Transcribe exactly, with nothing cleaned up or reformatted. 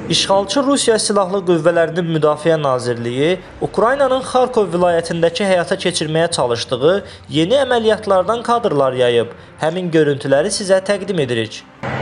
İşğalçı Rusiya Silahlı Qüvvələrinin Müdafiə Nazirliyi Ukraynanın Xarkov vilayətindəki həyata keçirməyə çalışdığı yeni əməliyyatlardan kadrlar yayıb. Həmin görüntüləri sizə təqdim edirik.